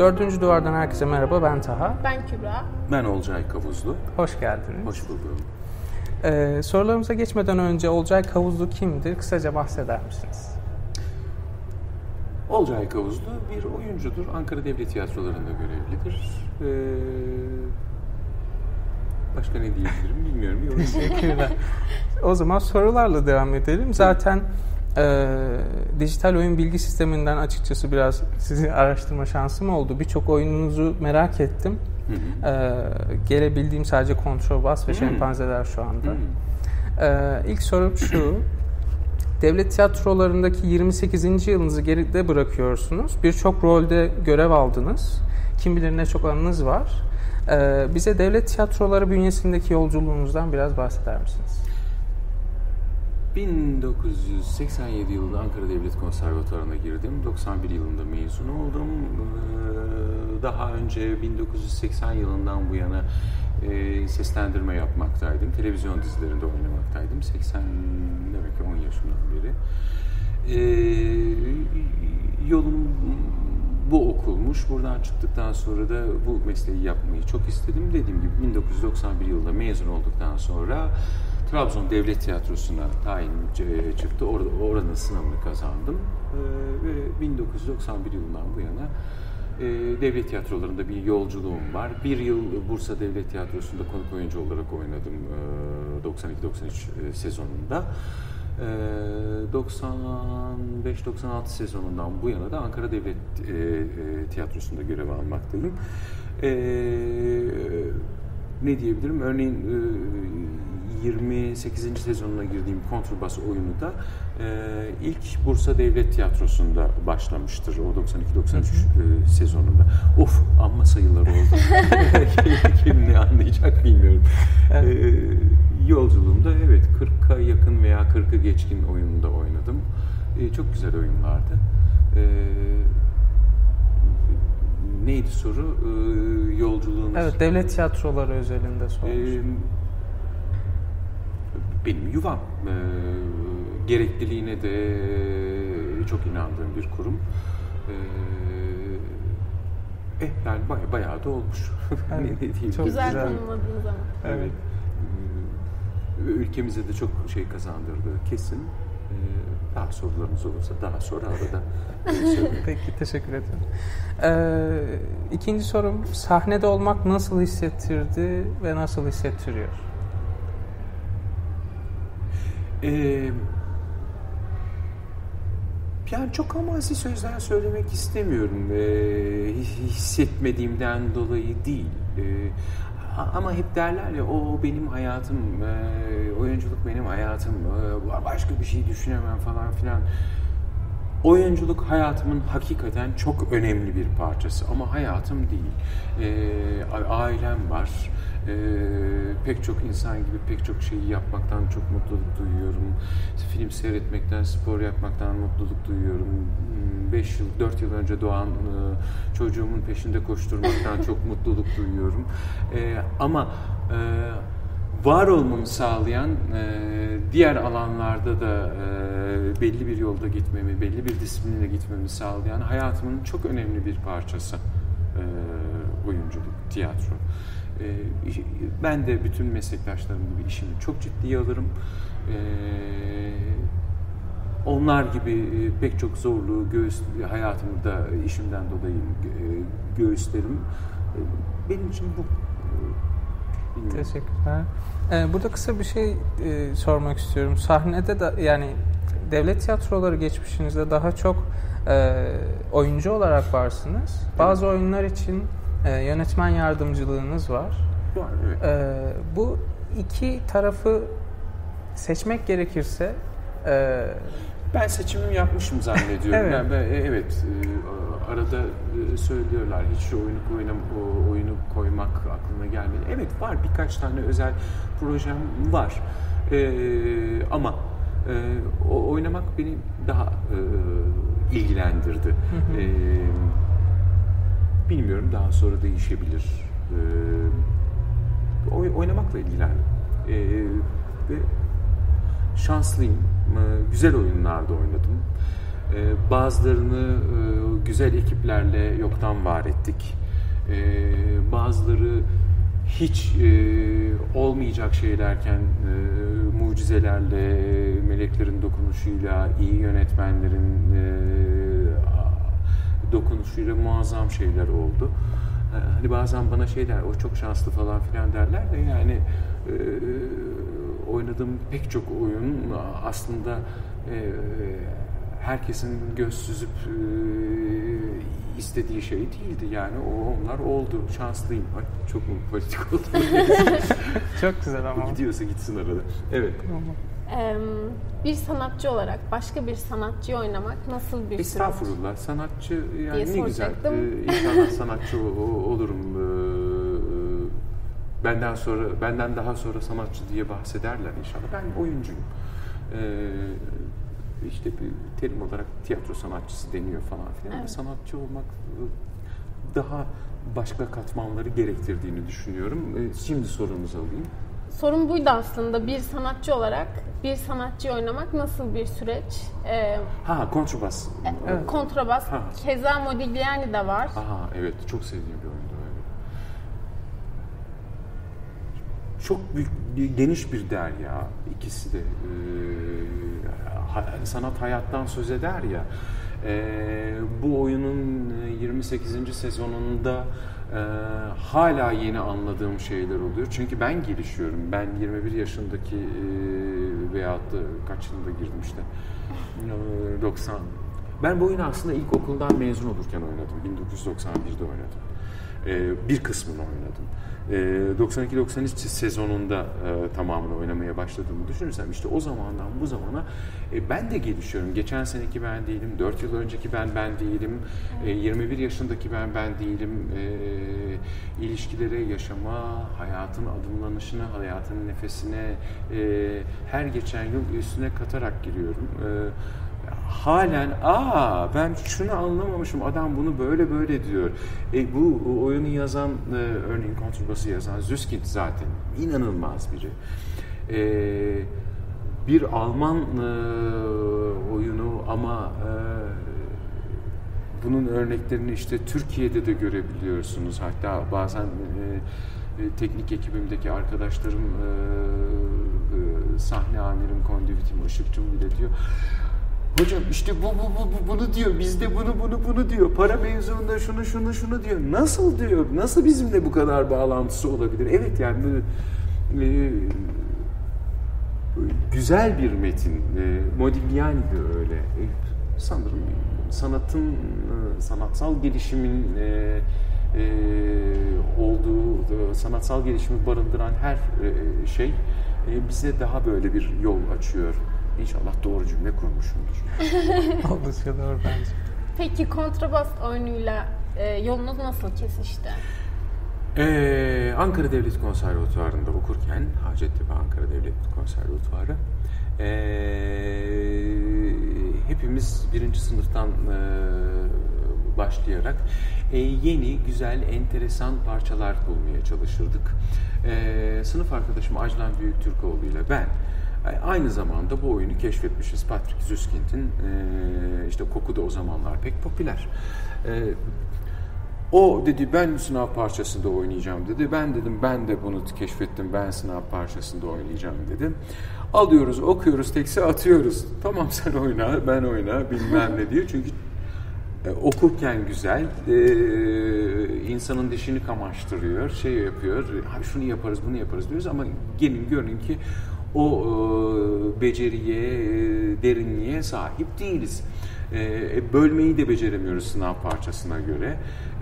Dördüncü Duvar'dan herkese merhaba, ben Taha. Ben Kübra. Ben Olcay Kavuzlu. Hoş geldiniz. Hoş bulduk. Sorularımıza geçmeden önce Olcay Kavuzlu kimdir? Kısaca bahseder misiniz? Olcay Kavuzlu bir oyuncudur. Ankara Devlet Tiyatroları'nda görevlidir. Başka ne diyebilirim bilmiyorum. Teşekkürler. O zaman sorularla devam edelim. Zaten dijital oyun bilgi sisteminden açıkçası biraz sizi araştırma şansım oldu. Birçok oyununuzu merak ettim. Gelebildiğim sadece Kontrol Bas ve Şempanzeler şu anda. İlk sorum şu. Devlet tiyatrolarındaki 28. yılınızı geride bırakıyorsunuz. Birçok rolde görev aldınız. Kim bilir ne çok anınız var. Bize devlet tiyatroları bünyesindeki yolculuğunuzdan biraz bahseder misiniz? 1987 yılında Ankara Devlet Konservatuvarı'na girdim. 91 yılında mezun oldum. Daha önce 1980 yılından bu yana seslendirme yapmaktaydım. Televizyon dizilerinde oynamaktaydım. 80 demek ki 10 yaşından beri. Yolum bu okulmuş. Buradan çıktıktan sonra da bu mesleği yapmayı çok istedim. Dediğim gibi 1991 yılında mezun olduktan sonra Trabzon Devlet Tiyatrosu'na tayin çıktı. Oranın sınavını kazandım. Ve 1991 yılından bu yana devlet tiyatrolarında bir yolculuğum var. Bir yıl Bursa Devlet Tiyatrosu'nda konuk oyuncu olarak oynadım 92-93 sezonunda. 95-96 sezonundan bu yana da Ankara Devlet Tiyatrosu'nda görev almaktayım. Ne diyebilirim? Örneğin 28. sezonuna girdiğim Kontrbas oyunu da ilk Bursa Devlet Tiyatrosu'nda başlamıştır o 92-93 sezonunda. Of, amma sayılar oldu. Kim ne anlayacak bilmiyorum. Yolculuğumda evet 40'a yakın veya 40'ı geçkin oyununda oynadım. Çok güzel oyunlardı. Neydi soru? Yolculuğunuz. Evet, devlet tiyatroları özelinde sormuştum. Benim yuvam. Gerekliliğine de çok inandığım bir kurum. Yani bayağı da olmuş. Evet, ne diyeyim? çok güzel tanımladınız ama. Evet. Ülkemize de çok şey kazandırdı kesin. Daha sorularınız olursa daha sonra arada Peki, teşekkür ederim. İkinci sorum, sahnede olmak nasıl hissettirdi ve nasıl hissettiriyor? Yani çok amazi sözler söylemek istemiyorum. Hissetmediğimden dolayı değil. Ama hep derler ya, o benim hayatım, oyunculuk benim hayatım, başka bir şey düşünemem falan filan. Oyunculuk hayatımın hakikaten çok önemli bir parçası ama hayatım değil. Ailem var. Pek çok insan gibi pek çok şeyi yapmaktan çok mutluluk duyuyorum. Film seyretmekten, spor yapmaktan mutluluk duyuyorum. 4 yıl önce doğan çocuğumun peşinde koşturmaktan çok mutluluk duyuyorum. Ama var olmamı sağlayan diğer alanlarda da belli bir yolda gitmemi, belli bir disiplinle gitmemi sağlayan hayatımın çok önemli bir parçası oyunculuk, tiyatro. Ben de bütün meslektaşlarım gibi işimi çok ciddiye alırım. Onlar gibi pek çok zorluğu hayatımı da işimden dolayı göğüslerim. Benim için bu. Teşekkürler. Burada kısa bir şey sormak istiyorum. Sahnede de, yani devlet tiyatroları geçmişinizde daha çok oyuncu olarak varsınız. Bazı oyunlar için yönetmen yardımcılığınız var. Var, evet. Bu iki tarafı seçmek gerekirse ben seçimimi yapmışım zannediyorum. Evet. Yani evet, arada söylüyorlar hiç şu oyunu koymak aklına gelmedi. Evet, var, birkaç tane özel projem var. Ama oynamak beni daha ilgilendirdi. Bilmiyorum, daha sonra değişebilir. Oynamakla ilgilendim. Ve şanslıyım. Güzel oyunlarda oynadım. Bazılarını güzel ekiplerle yoktan var ettik. Bazıları hiç olmayacak şeylerken mucizelerle, meleklerin dokunuşuyla, iyi yönetmenlerin dokunuşuyla muazzam şeyler oldu. Hani bazen bana şey der, o çok şanslı falan filan derler de yani oynadığım pek çok oyun aslında herkesin göz süzüp istediği şey değildi yani onlar oldu. Şanslıyım. Ay, çok mu politik oldu? Çok güzel ama. Gidiyorsa gitsin arada. Evet. Bir sanatçı olarak başka bir sanatçıyı oynamak nasıl bir süreç? Estağfurullah. Sanatçı yani diye ne güzel. soracaktım. İnşallah sanatçı olurum. Benden daha sonra sanatçı diye bahsederler inşallah. Ben oyuncuyum. İşte bir terim olarak tiyatro sanatçısı deniyor falan filan. Evet. Sanatçı olmak daha başka katmanları gerektirdiğini düşünüyorum. Şimdi sorunuzu alayım. Sorum buydu aslında. Bir sanatçı olarak bir sanatçıyı oynamak nasıl bir süreç? Kontrabas. Evet. Kontrabas. Keza Modigliani de var. Evet. Çok sevdiğim bir oyundu. Evet. Çok büyük, geniş bir derya ikisi de. Sanat hayattan söz eder ya. Bu oyunun 28. sezonunda hala yeni anladığım şeyler oluyor. Çünkü ben gelişiyorum. Ben 21 yaşındaki veyahut da kaç yılında girdim işte. 90. Ben bu oyunu aslında ilkokuldan mezun olurken oynadım. 1991'de oynadım. Bir kısmını oynadım. 92-93 sezonunda tamamını oynamaya başladığımı düşünürsem işte o zamandan bu zamana ben de gelişiyorum. Geçen seneki ben değilim, 4 yıl önceki ben değilim, 21 yaşındaki ben değilim. İlişkilere, yaşama, hayatın adımlanışına, hayatın nefesine her geçen yıl üstüne katarak giriyorum. Halen ben şunu anlamamışım, adam bunu böyle diyor. Bu oyunu yazan, örneğin Kontrabas'ı yazan Süskind zaten inanılmaz biri. Bir Alman oyunu ama bunun örneklerini işte Türkiye'de de görebiliyorsunuz. Hatta bazen teknik ekibimdeki arkadaşlarım, sahne amirim, kondüvitim, ışıkçım bile diyor. Hocam işte bunu diyor, bizde bunu diyor, para mevzuunda şunu diyor. Nasıl diyor, nasıl bizimle bu kadar bağlantısı olabilir? Evet yani güzel bir metin. Modigliani de öyle. Sanırım sanatın, sanatsal gelişimin olduğu, sanatsal gelişimi barındıran her şey bize daha böyle bir yol açıyor. İnşallah doğru cümle kurmuşumdur. Oldukça doğru bence. Peki kontrabas oyunuyla yolunuz nasıl kesişti? Ankara Devlet Konservatuvarı'nda okurken, Hacettepe Ankara Devlet Konservatuvarı, hepimiz birinci sınıftan başlayarak yeni, güzel, enteresan parçalar bulmaya çalışırdık. Sınıf arkadaşım Ajlan Büyüktürkoğlu ile ben aynı zamanda bu oyunu keşfetmişiz. Patrick Süskind'in işte Koku da o zamanlar pek popüler. O dedi ben sınav parçasında oynayacağım dedi. Ben dedim ben de bunu keşfettim. Ben sınav parçasında oynayacağım dedim. Alıyoruz, okuyoruz, tekste atıyoruz. Tamam sen oyna, ben oyna bilmem ne diyor. Çünkü okurken güzel, insanın dişini kamaştırıyor, şey yapıyor. Şunu yaparız, bunu yaparız diyoruz ama gelin görün ki o beceriye, derinliğe sahip değiliz. Bölmeyi de beceremiyoruz sınav parçasına göre.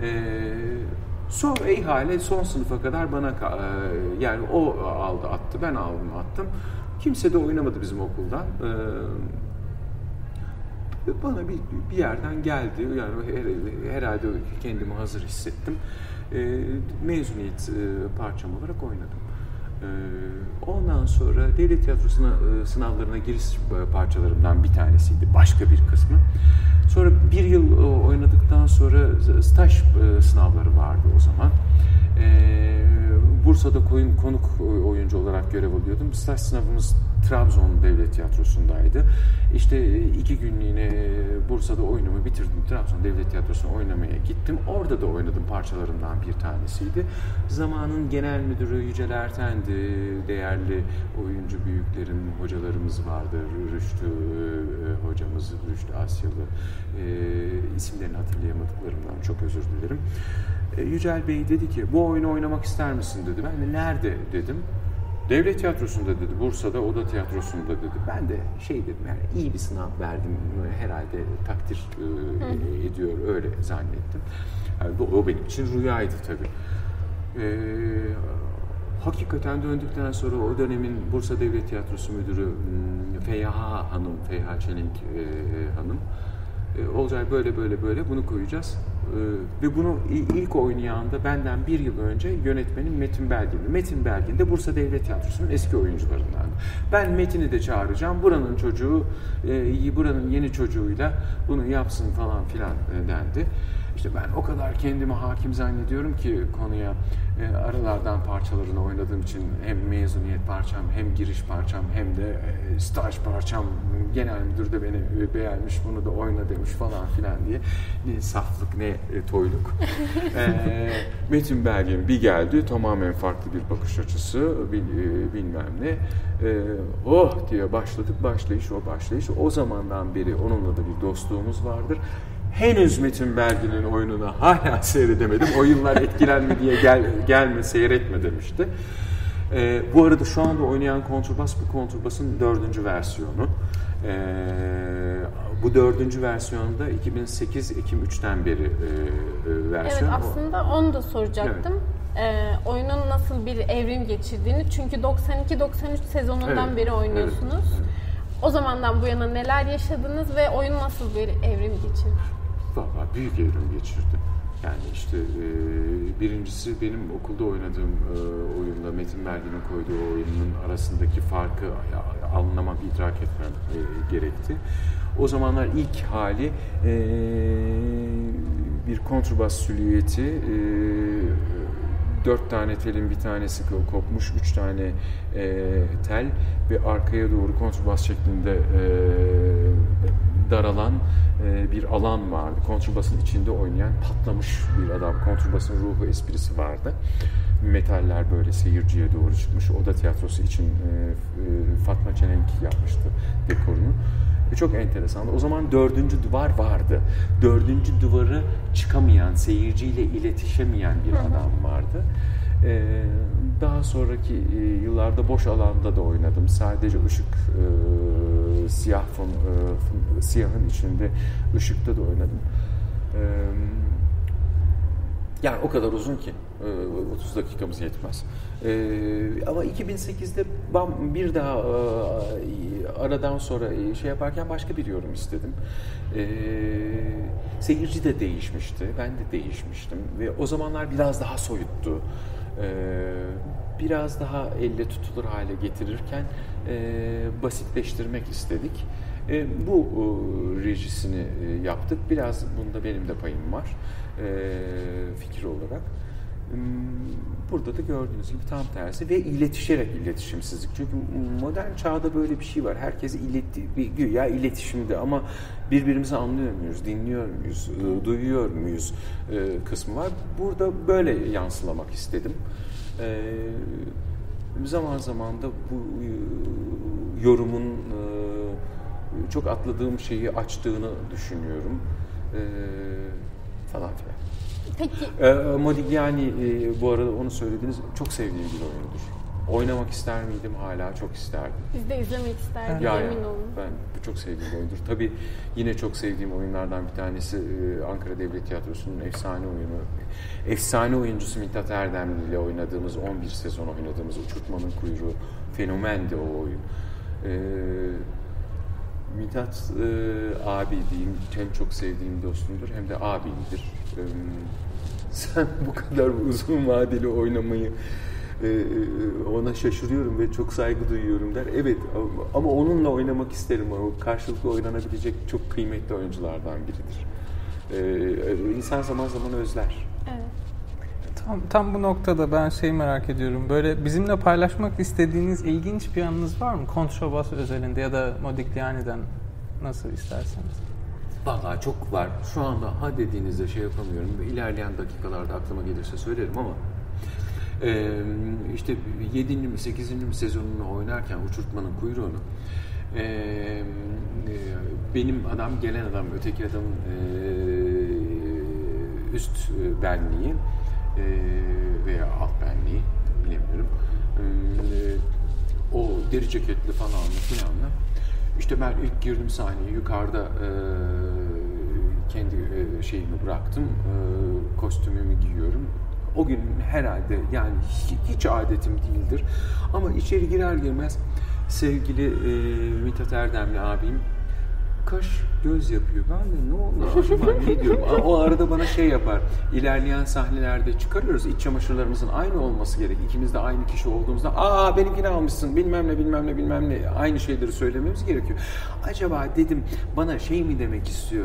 Sonra ihale son sınıfa kadar bana yani o aldı attı, ben aldım attım. Kimse de oynamadı bizim okuldan. Bana bir yerden geldi. Yani herhalde kendimi hazır hissettim. Mezuniyet parçam olarak oynadım. Ondan sonra devlet tiyatrosuna sınavlarına giriş parçalarımdan bir tanesiydi. Başka bir kısmı. Sonra bir yıl oynadıktan sonra staj sınavları vardı o zaman. Bursa'da konuk oyuncu olarak görev alıyordum. Staj sınavımız Trabzon Devlet Tiyatrosu'ndaydı. İşte 2 günlüğüne Bursa'da oyunumu bitirdim. Trabzon Devlet Tiyatrosu'na oynamaya gittim. Orada da oynadım, parçalarımdan bir tanesiydi. Zamanın genel müdürü Yücel Erten'di. Değerli oyuncu büyüklerin hocalarımız vardı. Rüştü hocamız, Rüştü Asyalı. İsimlerini hatırlayamadıklarımdan çok özür dilerim. Yücel Bey dedi ki, bu oyunu oynamak ister misin dedi. Ben de nerede dedim. Devlet Tiyatrosu'nda dedi, Bursa'da Oda Tiyatrosu'nda dedi. Ben de dedim, yani iyi bir sınav verdim, herhalde takdir ediyor, öyle zannettim. Yani o benim için rüyaydı tabii. Hakikaten döndükten sonra o dönemin Bursa Devlet Tiyatrosu Müdürü Feyha Çelenk Hanım, Olcay böyle bunu koyacağız. Ve bunu ilk oynayanda benden bir yıl önce yönetmenim Metin Belgin'di. Metin Belgin de Bursa Devlet Tiyatrosu'nun eski oyuncularından. Ben Metin'i de çağıracağım. Buranın çocuğu, buranın yeni çocuğuyla bunu yapsın falan filan dendi. İşte ben o kadar kendimi hakim zannediyorum ki konuya, aralardan parçalarını oynadığım için hem mezuniyet parçam, hem giriş parçam, hem de staj parçam, genel müdür de beni beğenmiş, bunu da oyna demiş falan filan diye. Ne saflık, ne toyluk. Metin Belgin bir geldi, tamamen farklı bir bakış açısı, bilmem ne. Oh diye başladık, başlayış. O zamandan beri onunla da bir dostluğumuz vardır. Henüz Metin Belgin'in oyununu hala seyredemedim. O yıllar etkilenme diye gelme, seyretme demişti. Bu arada şu anda oynayan kontrbas, bu kontrbasın 4. versiyonu. Bu 4. versiyonda 2008 Ekim 3'ten beri versiyon. Evet, aslında onu da soracaktım. Evet. Oyunun nasıl bir evrim geçirdiğini. Çünkü 92-93 sezonundan beri oynuyorsunuz. Evet. O zamandan bu yana neler yaşadınız ve oyun nasıl bir evrim geçirdi? Vallahi büyük evrim geçirdi. Yani işte birincisi benim okulda oynadığım oyunla Metin Belgin'in koyduğu oyunun arasındaki farkı anlamak, idrak etmem gerekti. O zamanlar ilk hali bir kontrbas silüeti, 4 tane telin bir tanesi kopmuş, 3 tane tel ve arkaya doğru kontrbas şeklinde daralan bir alan vardı. Kontrbasın içinde oynayan patlamış bir adam. Kontrbasın ruhu, esprisi vardı. Metaller böyle seyirciye doğru çıkmış. Oda Tiyatrosu için Fatma Çelenk yapmıştı dekorunu. Çok enteresan. O zaman 4. duvar vardı. 4. duvarı çıkamayan, seyirciyle iletişemeyen bir adam vardı. Daha sonraki yıllarda boş alanda da oynadım. Sadece ışık, siyahın içinde ışıkta da oynadım. Yani o kadar uzun ki 30 dakikamız yetmez. Ama 2008'de bir daha aradan sonra yaparken başka bir yorum istedim. Seyirci de değişmişti, ben de değişmiştim ve o zamanlar biraz daha soyuttu. Biraz daha elle tutulur hale getirirken basitleştirmek istedik. Bu rejisini yaptık. Biraz bunda benim de payım var fikir olarak. Burada da gördüğünüz gibi tam tersi ve iletişimsizlik. Çünkü modern çağda böyle bir şey var. Herkes güya iletişimde ama birbirimizi anlıyor muyuz, dinliyor muyuz, duyuyor muyuz kısmı var. Burada böyle yansılamak istedim. Zaman zaman da bu yorumun çok atladığım şeyi açtığını düşünüyorum. Falan filan. Peki. Modigliani bu arada onu söylediniz. Çok sevdiğim bir oyundur. Oynamak ister miydim? Hala çok isterdim. Biz de izlemek isterdik, emin olun. Ben çok sevdiğim bir oyundur. Tabii yine çok sevdiğim oyunlardan bir tanesi Ankara Devlet Tiyatrosu'nun efsane oyunu. Efsane oyuncusu Mithat Erdemli ile oynadığımız, 11 sezon oynadığımız Uçurtmanın Kuyruğu. Fenomendi o oyun. Mithat abi diyeyim, hem çok sevdiğim dostumdur hem de abimdir. Sen bu kadar uzun vadeli oynamayı ona şaşırıyorum ve çok saygı duyuyorum der. Evet ama onunla oynamak isterim. O karşılıklı oynanabilecek çok kıymetli oyunculardan biridir. İnsan zaman zaman özler. Evet. Tam bu noktada ben merak ediyorum. Böyle bizimle paylaşmak istediğiniz ilginç bir anınız var mı? Kontrabas özelinde ya da Modigliani'den nasıl isterseniz. Vallahi çok var. Şu anda ha dediğinizde yapamıyorum. İlerleyen dakikalarda aklıma gelirse söylerim ama işte 7. mi 8. mi sezonunu oynarken Uçurtmanın Kuyruğunu benim adam, gelen adam, öteki adamın üst benliği veya alt benliği bilemiyorum. O deri ceketli falan filanla. İşte ben ilk girdim sahneye, yukarıda kendi şeyimi bıraktım, kostümümü giyiyorum. O gün herhalde yani hiç adetim değildir. Ama içeri girer girmez sevgili Mithat Erdemli abim kaş göz yapıyor. Ben de ne oldu acaba ne diyorum. O arada bana yapar. İlerleyen sahnelerde çıkarıyoruz. İç çamaşırlarımızın aynı olması gerek. İkimiz de aynı kişi olduğumuzda benimkini almışsın bilmem ne aynı şeyleri söylememiz gerekiyor. Acaba dedim bana mi demek istiyor?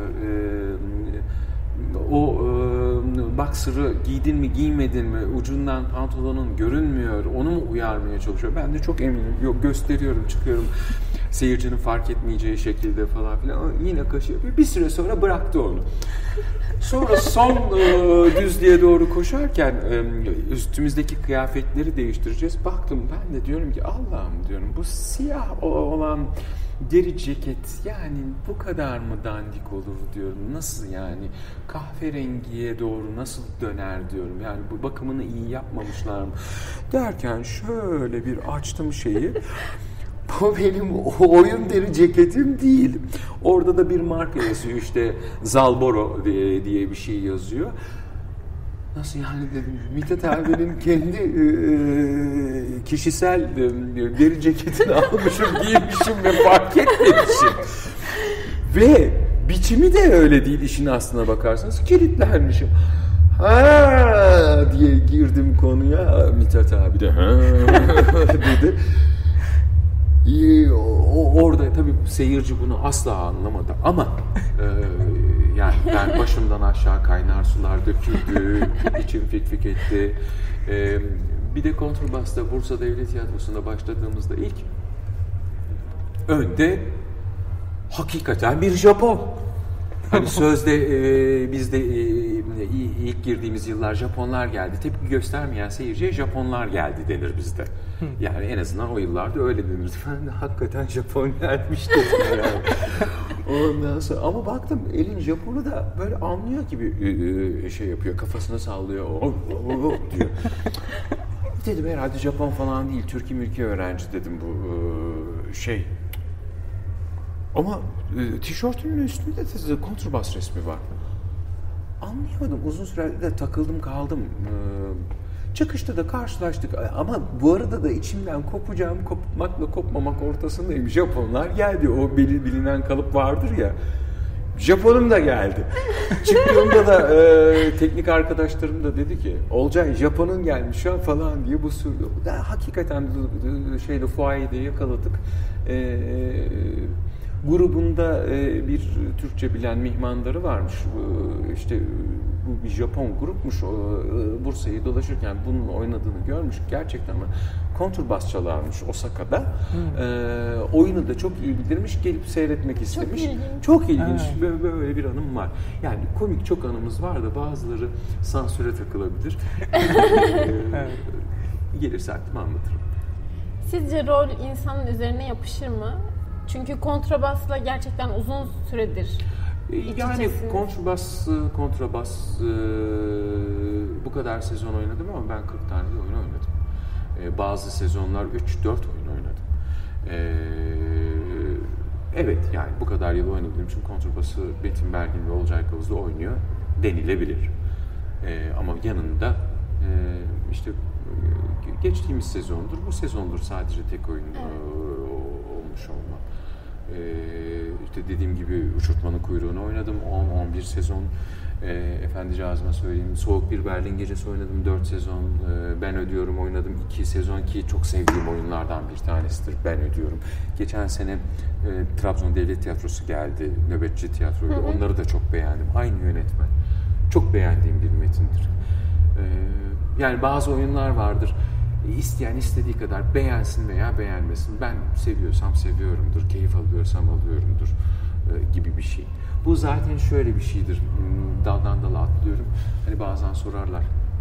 O boxer'ı giydin mi giymedin mi, ucundan pantolonun görünmüyor, onu mu uyarmaya çalışıyor? Ben de çok eminim, gösteriyorum, çıkıyorum seyircinin fark etmeyeceği şekilde falan filan. Yine kaşı yapıyor. Bir süre sonra bıraktı onu. Sonra son düzlüğe doğru koşarken üstümüzdeki kıyafetleri değiştireceğiz. Baktım ben de diyorum ki Allah'ım diyorum bu siyah olan deri ceket yani bu kadar mı dandik olur diyorum. Nasıl yani kahverengiye doğru nasıl döner diyorum. Yani bu bakımını iyi yapmamışlar mı? Derken şöyle bir açtım şeyi. Bu benim oyun deri ceketim değil. Orada da bir marka yazıyor işte Zalboro diye bir şey yazıyor. Nasıl yani dedim. Mithat abinin kendi kişisel deri ceketini almışım, giymişim ve fark etmemişim. Ve biçimi de öyle değil işin aslına bakarsanız. Kilitlenmişim. Diye girdim konuya. Mithat abi de dedi. Orada tabii seyirci bunu asla anlamadı ama yani ben başımdan aşağı kaynar sular döküldü, içim fik etti. Bir de kontrbasta Bursa Devlet Tiyatrosu'nda başladığımızda ilk önde hakikaten bir Japon. Hani sözde bizde ilk girdiğimiz yıllar Japonlar geldi. Tepki göstermeyen seyirciye Japonlar geldi denir bizde. Yani en azından o yıllarda öyle denir. Ben de hakikaten Japon gelmiş dedim yani. Ondan sonra ama baktım elin Japonu da böyle anlıyor gibi yapıyor. Kafasını sallıyor. Diyor. Dedim herhalde Japon falan değil. Türkiye öğrenci dedim bu Ama tişörtünün üstünde de kontrbas resmi var. Anlayamadım. Uzun süre de takıldım kaldım. Çıkışta da karşılaştık. Ama bu arada da içimden kopmakla kopmamak ortasındayım. Japonlar geldi. O bilinen kalıp vardır ya. Japonum da geldi. Çıktığımda da teknik arkadaşlarım da dedi ki Olcay Japon'un gelmiş şu an falan diye bu sürdü. Hakikaten fuayede yakaladık. Grubunda bir Türkçe bilen mihmandarı varmış. İşte bu bir Japon grupmuş. Bursa'yı dolaşırken bunun oynadığını görmüş. Gerçekten kontrbas çalarmış Osaka'da. Oyunu da çok iyi bildirmiş. Gelip seyretmek istemiş. Çok ilginç. Evet. Böyle bir anım var. Yani komik çok anımız var da bazıları sansüre takılabilir. Gelirse aklıma anlatırım. Sizce rol insanın üzerine yapışır mı? Çünkü kontrabasla gerçekten uzun süredir yani kontrabas bu kadar sezon oynadım ama ben 40 tane de oyun oynadım. Bazı sezonlar 3-4 oyun oynadım. Evet yani bu kadar yıl oynadığım için kontrabası Betim Bergin ve Olcay Kavuz'da oynuyor denilebilir. Ama yanında işte geçtiğimiz sezondur, bu sezondur sadece tek oyun olmuş olma. İşte dediğim gibi Uçurtmanın Kuyruğunu oynadım 10-11 sezon. Efendicazıma söyleyeyim, Soğuk Bir Berlin Gecesi oynadım 4 sezon. Ben Ödüyorum oynadım 2 sezon ki çok sevdiğim oyunlardan bir tanesidir Ben Ödüyorum. Geçen sene Trabzon Devlet Tiyatrosu geldi, nöbetçi tiyatroydu. Onları da çok beğendim. Aynı yönetmen. Çok beğendiğim bir metindir. Yani bazı oyunlar vardır. İsteyen istediği kadar beğensin veya beğenmesin. Ben seviyorsam seviyorumdur, keyif alıyorsam alıyorumdur gibi bir şey. Bu zaten şöyle bir şeydir. Daldan dala atlıyorum. Hani bazen sorarlar.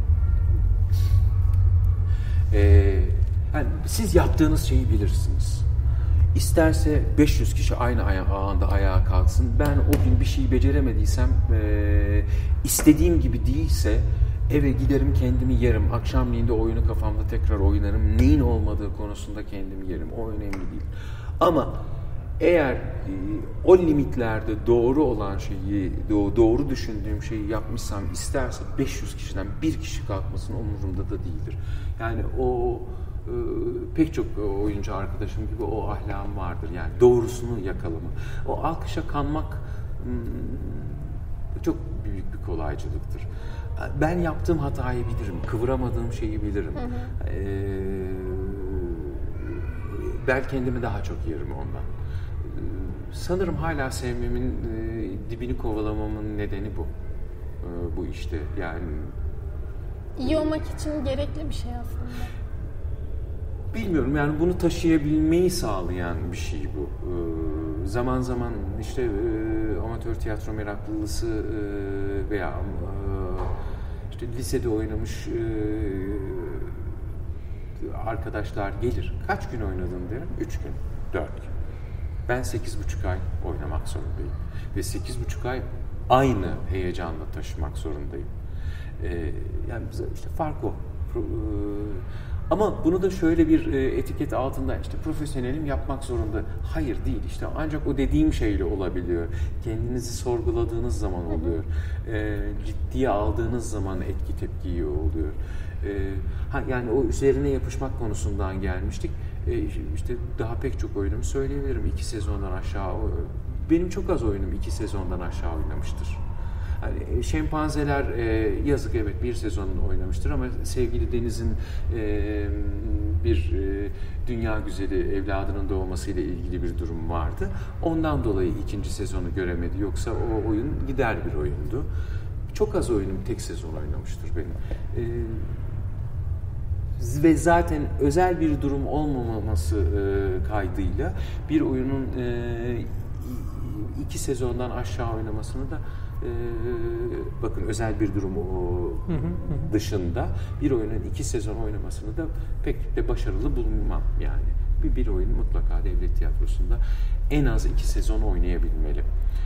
Yani siz yaptığınız şeyi bilirsiniz. İsterse 500 kişi aynı anda ayağa kalksın. Ben o gün bir şeyi beceremediysem, istediğim gibi değilse eve giderim, kendimi yerim. Akşamleyin de oyunu kafamda tekrar oynarım. Neyin olmadığı konusunda kendimi yerim. O önemli değil. Ama eğer o limitlerde doğru olan şeyi, doğru düşündüğüm şeyi yapmışsam, isterse 500 kişiden bir kişi kalkmasın umurumda da değildir. Yani o pek çok oyuncu arkadaşım gibi o ahlakım vardır. Yani doğrusunu yakalama. O alkışa kanmak çok büyük bir kolaycılıktır. Ben yaptığım hatayı bilirim, kıvıramadığım şeyi bilirim. Ben kendimi daha çok yerim ondan. Sanırım hala sevmemin, dibini kovalamamın nedeni bu. Bu işte yani. İyi olmak için gerekli bir şey aslında. Bilmiyorum yani bunu taşıyabilmeyi sağlayan bir şey bu. Zaman zaman işte amatör tiyatro meraklısı veya işte lisede oynamış arkadaşlar gelir. Kaç gün oynadın derim? 3 gün, 4 gün. Ben 8,5 ay oynamak zorundayım. Ve 8,5 ay aynı heyecanla taşımak zorundayım. Yani işte fark o. Ama bunu da şöyle bir etiket altında işte profesyonelim yapmak zorunda. Hayır değil işte ancak o dediğim şeyle olabiliyor. Kendinizi sorguladığınız zaman oluyor. Ciddiye aldığınız zaman etki tepkiyi oluyor. Yani o üzerine yapışmak konusundan gelmiştik. İşte daha pek çok oyunumu söyleyebilirim. 2 sezondan aşağı. Benim çok az oyunum 2 sezondan aşağı oynamıştır. Yani Şempanzeler yazık evet 1 sezon oynamıştır ama sevgili Deniz'in bir dünya güzeli evladının doğmasıyla ilgili bir durum vardı. Ondan dolayı 2. sezonu göremedi. Yoksa o oyun gider bir oyundu. Çok az oyunum tek sezon oynamıştır benim. Ve zaten özel bir durum olmaması kaydıyla bir oyunun 2 sezondan aşağı oynamasını da bakın özel bir durum dışında bir oyunun 2 sezon oynamasını da pek de başarılı bulmam yani. Bir oyun mutlaka devlet tiyatrosunda en az 2 sezon oynayabilmeli.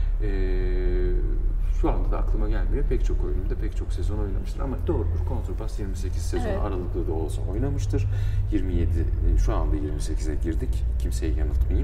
Şu anda da aklıma gelmiyor. Pek çok oyunumda pek çok sezon oynamıştır ama doğrudur. Kontrbas 28 sezon evet. Aralıklı da olsa oynamıştır. 27 şu anda 28'e girdik. Kimseyi yanıltmayayım.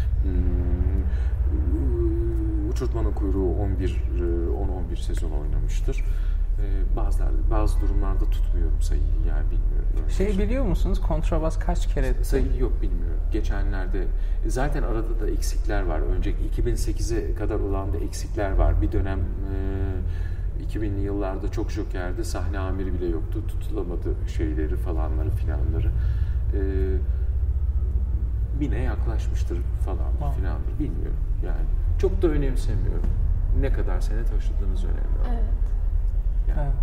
Uçurtmanın Kuyruğu 10-11 sezon oynamıştır. Bazı durumlarda tutmuyorum sayıyı yani bilmiyorum. Biliyor musunuz kontrabas kaç kere etti? Sayı yok bilmiyorum. Geçenlerde zaten arada da eksikler var. Önceki 2008'e kadar olan da eksikler var. Bir dönem 2000'li yıllarda çok jokerdi. Sahne amiri bile yoktu. Tutulamadı şeyleri falanları filanları. 1000'e yaklaşmıştır falan filandır. Bilmiyorum yani. Çok da önemsemiyorum. Ne kadar sene taşıdığınız önemli. Evet. Yani. Evet.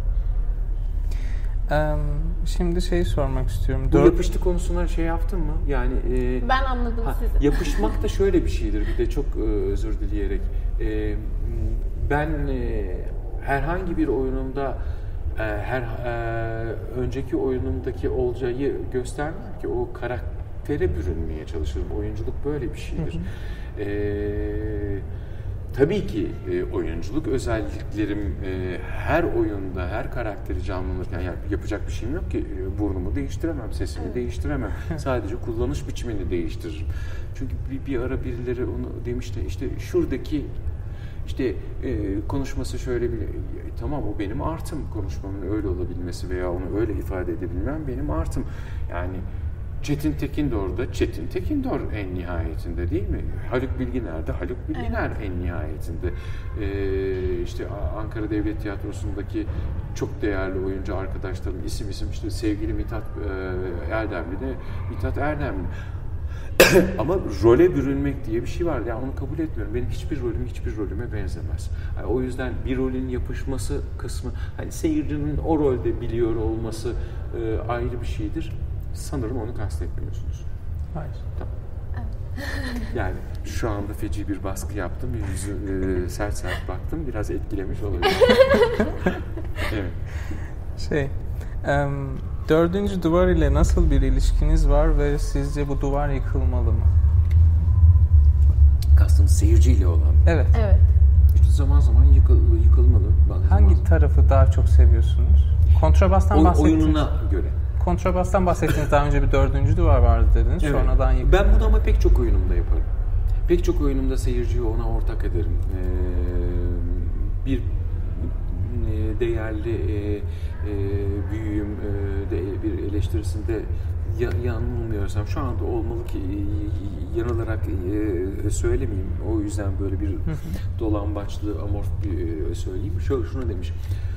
Şimdi sormak istiyorum. Bu yapıştı konusuna yaptın mı? Yani ben anladım sizi. Yapışmak da şöyle bir şeydir. Bir de çok özür dileyerek ben herhangi bir oyunumda önceki oyunumdaki Olcay'ı göstermem ki o karaktere bürünmeye çalışırım. Oyunculuk böyle bir şeydir. Tabii ki oyunculuk özelliklerim her oyunda, her karakteri canlanırken yapacak bir şeyim yok ki. Burnumu değiştiremem, sesimi değiştiremem. Sadece kullanış biçimini değiştiririm. Çünkü bir ara birileri onu demişti, işte şuradaki konuşması şöyle bir, tamam o benim artım. Konuşmamın öyle olabilmesi veya onu öyle ifade edebilmem benim artım. Yani Çetin Tekindor da Çetin Tekindor en nihayetinde değil mi? Haluk Bilginer de Haluk Bilginer evet. En nihayetinde. İşte Ankara Devlet Tiyatrosu'ndaki çok değerli oyuncu arkadaşlarım isim sevgili Mithat Erdemli de Mithat Erdemli. Ama role bürünmek diye bir şey var. Yani onu kabul etmiyorum. Benim hiçbir rolüm hiçbir rolüme benzemez. Yani o yüzden bir rolün yapışması kısmı, hani seyircinin o rolde biliyor olması ayrı bir şeydir. Sanırım onu kastetmiyorsunuz. Hayır. Tamam. Yani şu anda feci bir baskı yaptım. Yüzü sert sert baktım. Biraz etkilemiş olabilir. Evet. Dördüncü duvar ile nasıl bir ilişkiniz var ve sizce bu duvar yıkılmalı mı? Kastınız seyirciyle olan. Evet. İşte zaman zaman yıkılmalı. Hangi tarafı daha çok seviyorsunuz? Kontrabastan bahsettiniz. Oyununa göre. Kontrabastan bahsettiniz. Daha önce bir dördüncü duvar vardı dediniz. Evet. Sonradan yıkıldı. Ben bunu ama pek çok oyunumda yaparım. Pek çok oyunumda seyirciyi ona ortak ederim. Bir değerli büyüğüm bir eleştirisinde yanılmıyorsam şu anda olmalı ki yanılarak söylemeyeyim. O yüzden böyle bir dolambaçlı amorf bir söyleyeyim. Şunu demiş.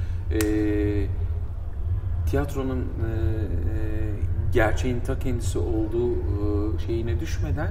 Tiyatronun gerçeğin ta kendisi olduğu şeyine düşmeden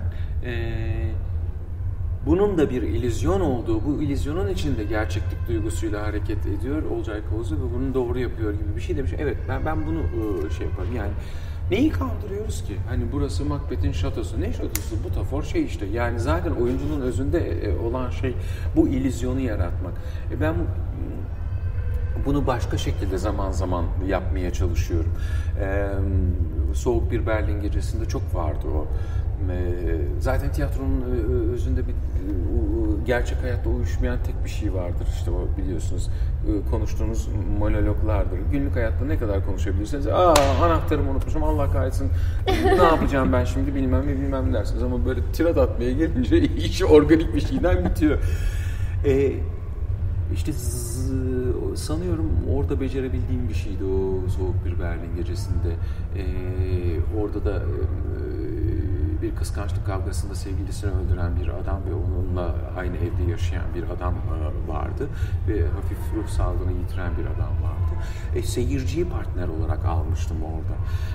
bunun da bir illüzyon olduğu, bu illüzyonun içinde gerçeklik duygusuyla hareket ediyor Olcay Kozu ve bunu doğru yapıyor gibi bir şey demiş. Evet, ben bunu şey yaparım. Yani neyi kandırıyoruz ki? Hani burası Macbeth'in şatosu. Ne şatosu? Butafor şey işte. Yani zaten oyunculuğun özünde olan şey bu illüzyonu yaratmak. Ben bunu başka şekilde zaman zaman yapmaya çalışıyorum. Soğuk bir Berlin gecesinde çok vardı o. Zaten tiyatronun özünde bir gerçek hayatta uyuşmayan tek bir şey vardır. İşte o biliyorsunuz konuştuğunuz monologlardır. Günlük hayatta ne kadar konuşabilirsiniz? Anahtarımı unutmuşum, Allah kahretsin. Ne yapacağım ben şimdi bilmem dersiniz. Ama böyle tirat atmaya gelince iş organik bir şeyden bitiyor. İşte sanıyorum orada becerebildiğim bir şeydi o Soğuk bir Berlin gecesinde. Orada da bir kıskançlık kavgasında sevgilisini öldüren bir adam ve onunla aynı evde yaşayan bir adam vardı. Ve hafif ruh sağlığını yitiren bir adam vardı. Seyirciyi partner olarak almıştım orada.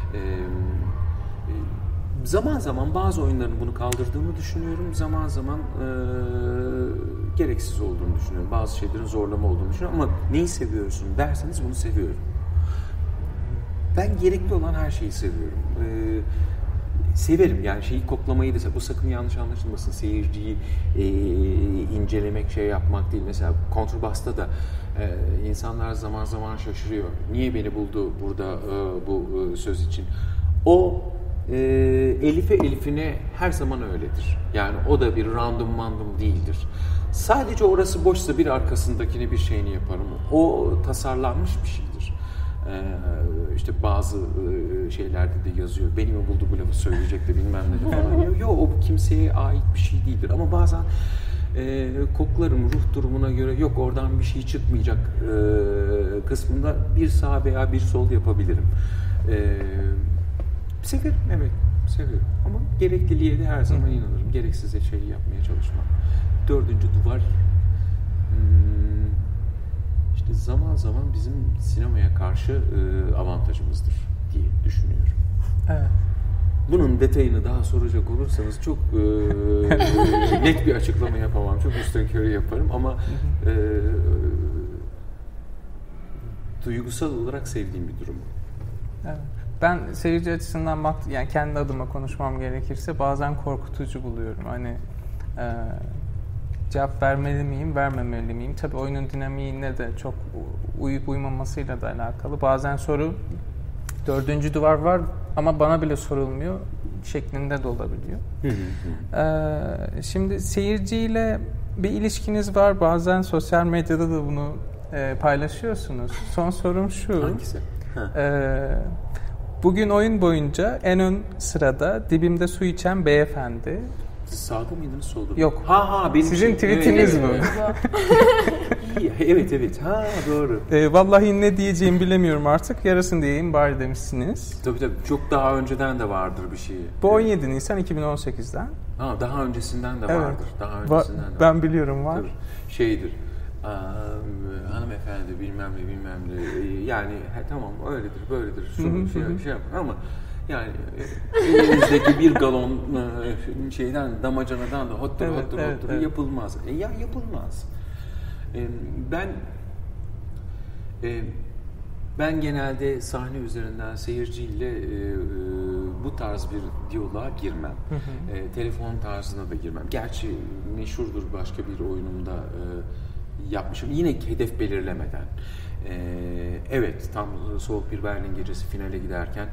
Zaman zaman bazı oyunların bunu kaldırdığını düşünüyorum. Zaman zaman gereksiz olduğunu düşünüyorum. Bazı şeylerin zorlama olduğunu düşünüyorum. Ama neyi seviyorsun derseniz bunu seviyorum. Ben gerekli olan her şeyi seviyorum. Severim yani şeyi koklamayı da, bu sakın yanlış anlaşılmasın, seyirciyi incelemek, şey yapmak değil. Mesela kontrbasta da insanlar zaman zaman şaşırıyor. Niye beni buldu burada bu söz için? O Elif'ine her zaman öyledir. Yani o da bir random değildir. Sadece orası boşsa bir arkasındakini bir şeyini yaparım. O tasarlanmış bir şeydir. İşte bazı şeylerde de yazıyor. Beni mi buldu bu lafı söyleyecek de bilmem ne falan. Yok, o kimseye ait bir şey değildir. Ama bazen koklarım ruh durumuna göre yok oradan bir şey çıkmayacak kısmında bir sağ veya bir sol yapabilirim. Severim, evet seviyorum. Ama gerekliliğe de her zaman inanırım. Gereksiz şey yapmaya çalışmam. Dördüncü duvar işte zaman zaman bizim sinemaya karşı avantajımızdır diye düşünüyorum. Evet. Bunun detayını daha soracak olursanız çok net bir açıklama yapamam. Çok üstünkörü yaparım ama duygusal olarak sevdiğim bir durum. Evet. Ben seyirci açısından yani kendi adıma konuşmam gerekirse bazen korkutucu buluyorum. Hani cevap vermeli miyim, vermemeli miyim? Tabii oyunun dinamiğine de çok uyup uymamasıyla da alakalı. Bazen soru dördüncü duvar var ama bana bile sorulmuyor şeklinde de olabiliyor. Şimdi seyirciyle bir ilişkiniz var. Bazen sosyal medyada da bunu paylaşıyorsunuz. Son sorum şu. Hangisi? Bugün oyun boyunca en ön sırada dibimde su içen beyefendi. Siz sağda mıydınız, solda mı? Yok. Benim sizin tweetiniz bu. Evet. Doğru. Vallahi ne diyeceğimi bilemiyorum artık. Yarasın diyeyim bari demişsiniz. Tabii. Çok daha önceden de vardır bir şey. Bu 17 Nisan 2018'den. Daha öncesinden de vardır. Evet. Daha öncesinden de ben biliyorum var. Tabii. Şeydir. Hanımefendi bilmem ne yani tamam öyledir böyledir şunu şey yapın ama Yani elinizdeki bir galon şeyden, damacanadan da hottur yapılmaz. Ya yapılmaz. Ben genelde sahne üzerinden seyirciyle bu tarz bir diyaloğa girmem. Telefon tarzına da girmem. Gerçi meşhurdur, başka bir oyunumda yapmışım. Yine hedef belirlemeden. Evet, tam Soğuk Bir Berlin Gecesi finale giderken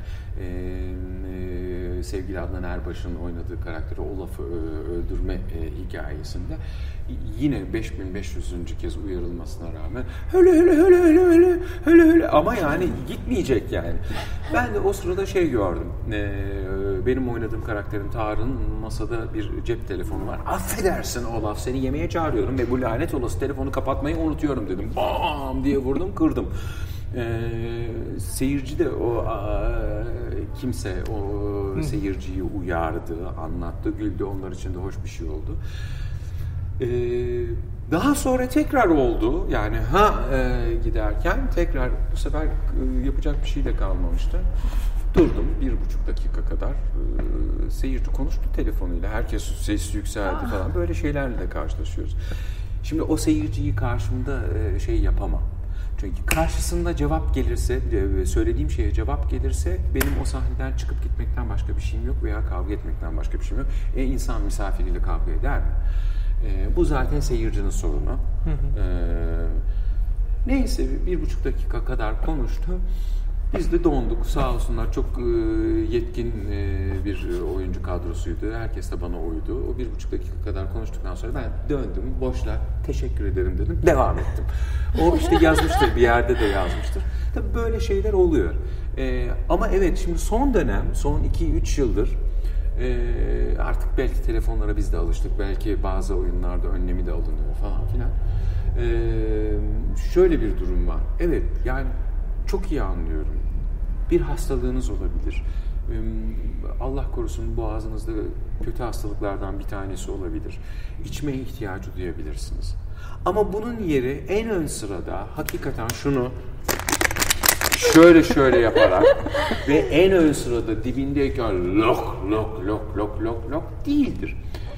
sevgili Adnan Erbaş'ın oynadığı karakteri Olaf'ı öldürme hikayesinde yine 5500. kez uyarılmasına rağmen öyle ama yani gitmeyecek yani. Ben de o sırada şey gördüm. Benim oynadığım karakterin Tarık'ın masada bir cep telefonu var. Affedersin Olaf, seni yemeğe çağırıyorum ve bu lanet olası telefonu kapatmayı unutuyorum dedim. Bam diye vurdum, kırdım. Seyirci de o kimse o seyirciyi uyardı, anlattı, güldü. Onlar için de hoş bir şey oldu. Daha sonra tekrar oldu. Yani giderken tekrar bu sefer yapacak bir şey de kalmamıştı. Durdum 1,5 dakika kadar. Seyirci konuştu telefonuyla. Herkes sesi yükseldi falan. Böyle şeylerle de karşılaşıyoruz. Şimdi o seyirciyi karşımda şey yapamam. Çünkü karşısında cevap gelirse, söylediğim şeye cevap gelirse benim o sahneden çıkıp gitmekten başka bir şeyim yok veya kavga etmekten başka bir şeyim yok. İnsan misafiriyle kavga eder mi? Bu zaten seyircinin sorunu. Neyse 1,5 dakika kadar konuştu. Biz de donduk. Sağ olsunlar, çok yetkin bir oyuncu kadrosuydu. Herkes de bana uydu. O 1,5 dakika kadar konuştuktan sonra ben döndüm. Boşla teşekkür ederim dedim. Devam ettim. O işte yazmıştır, bir yerde de yazmıştır. Tabii böyle şeyler oluyor. Ama evet, şimdi son dönem, son 2-3 yıldır artık belki telefonlara biz de alıştık. Belki bazı oyunlarda önlemi de alınıyor falan filan. Şöyle bir durum var. Evet, yani çok iyi anlıyorum. Bir hastalığınız olabilir. Allah korusun, boğazınızda kötü hastalıklardan bir tanesi olabilir. İçmeye ihtiyacı duyabilirsiniz. Ama bunun yeri en ön sırada hakikaten şunu şöyle yaparak ve en ön sırada dibindeyken lok değildir.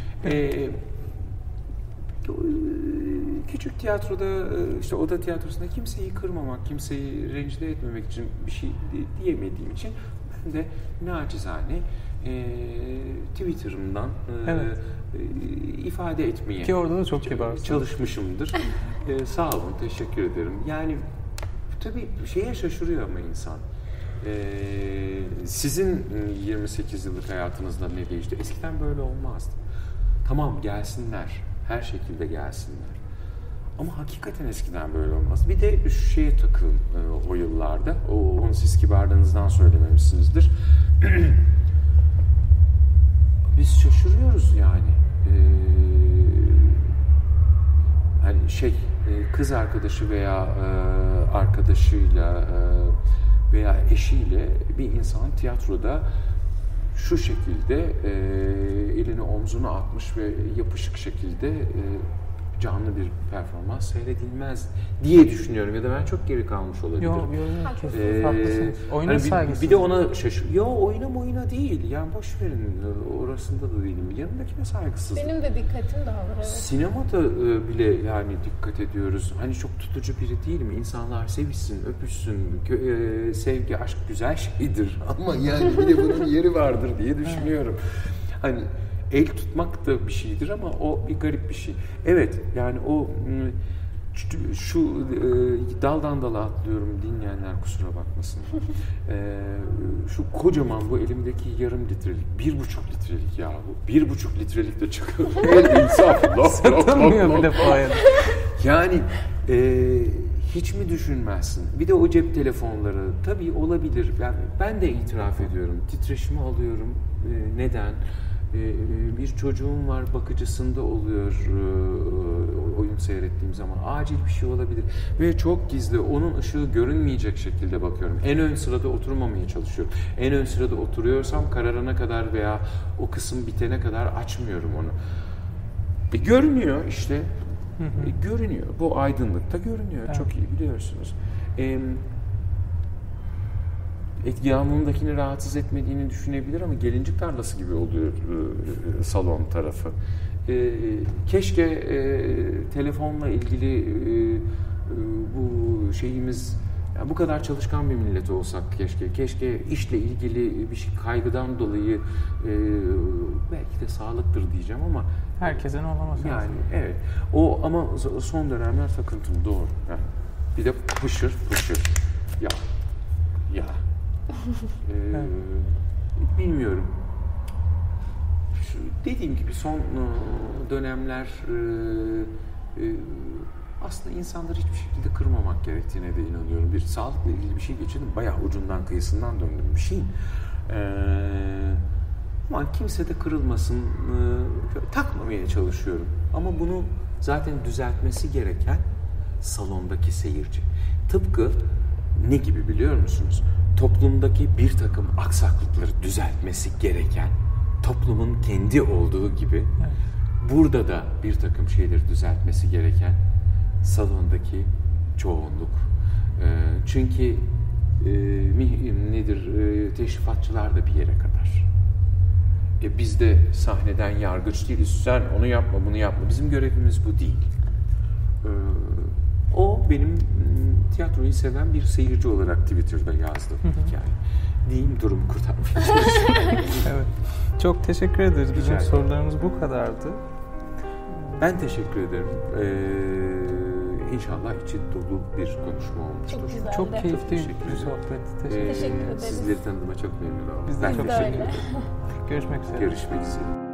Küçük tiyatroda, işte oda tiyatrosunda kimseyi kırmamak, kimseyi rencide etmemek için bir şey diyemediğim için ben de nacizane Twitter'ımdan ifade etmeye ki orada da çok kibarsın, çalışmışımdır. Sağ olun, teşekkür ederim. Yani tabii şeye şaşırıyor ama insan. Sizin 28 yıllık hayatınızda ne değişti? Eskiden böyle olmazdı. Tamam, gelsinler. Her şekilde gelsinler. Ama hakikaten eskiden böyle olmaz. Bir de şu şeye takılın o yıllarda. Onu siz kibarlığınızdan söylememişsinizdir. Biz şaşırıyoruz yani. Hani kız arkadaşı veya arkadaşıyla veya eşiyle bir insan tiyatroda şu şekilde elini omzuna atmış ve yapışık şekilde canlı bir performans seyredilmez diye düşünüyorum, ya da ben çok geri kalmış olabilirim. Yok, kesin haklısınız. Oyuna saygısız. Bir de ona oyuna değil. Yani boş verin, orasında da değilim. Yanındakine saygısız. Benim de dikkatim dağılır. Evet. Sinemada bile yani dikkat ediyoruz. Hani çok tutucu biri değil mi? İnsanlar sevişsin, öpüşsün. Sevgi, aşk güzel şeydir. Ama yani bir de bunun yeri vardır diye düşünüyorum. Hani el tutmak da bir şeydir ama o bir garip bir şey. Evet, yani o şu daldan dala atlıyorum, dinleyenler kusura bakmasın. Şu kocaman bu elimdeki yarım litrelik, 1,5 litrelik ya bu. 1,5 litrelik de çıkıyor. El insaf. Satılmıyor bile fayda. Yani hiç mi düşünmezsin? Bir de o cep telefonları tabii olabilir. Ben de itiraf ediyorum. Titreşimi alıyorum. Neden? Bir çocuğum var, bakıcısında oluyor oyun seyrettiğim zaman. Acil bir şey olabilir. Ve çok gizli, onun ışığı görünmeyecek şekilde bakıyorum. En ön sırada oturmamaya çalışıyorum. En ön sırada oturuyorsam kararana kadar veya o kısım bitene kadar açmıyorum onu. Görünüyor işte. Görünüyor. Bu aydınlıkta görünüyor. Evet. Çok iyi biliyorsunuz. yanındakini rahatsız etmediğini düşünebilir ama gelincik tarlası gibi oluyor salon tarafı. Keşke telefonla ilgili bu şeyimiz, yani bu kadar çalışkan bir millet olsak keşke. Keşke işle ilgili bir şey kaygıdan dolayı belki de sağlıktır diyeceğim ama herkesin olamaz. Yani evet. O ama son dönemler takıntım doğru. Yani bir de pışır. Ya. Bilmiyorum. Dediğim gibi son dönemler aslında insanları hiçbir şekilde kırmamak gerektiğine de inanıyorum. Bir sağlıkla ilgili bir şey geçirdim. Bayağı ucundan kıyısından döndüm bir şeyin. Ama kimse de kırılmasın. Takmamaya çalışıyorum. Ama bunu zaten düzeltmesi gereken salondaki seyirci. Tıpkı ne gibi biliyor musunuz? Toplumdaki bir takım aksaklıkları düzeltmesi gereken toplumun kendi olduğu gibi burada da bir takım şeyleri düzeltmesi gereken salondaki çoğunluk. Çünkü teşrifatçılar da bir yere kadar. Biz de sahneden yargıç değiliz. Sen onu yapma, bunu yapma. Bizim görevimiz bu değil. O benim tiyatroyu seven bir seyirci olarak Twitter'da yazdığım hikaye. Diyeyim, durumu kurtarmaya Evet. Çok teşekkür ederiz. Bizim sorularımız bu kadardı. Ben teşekkür ederim. İnşallah içi dolu bir konuşma olmuştur. Çok güzeldi. Çok keyifli bir sohbet. Teşekkür ederiz. Sizleri tanıdığıma çok memnun oldum. Biz de çok teşekkür ederiz. Görüşmek üzere. Görüşmek üzere.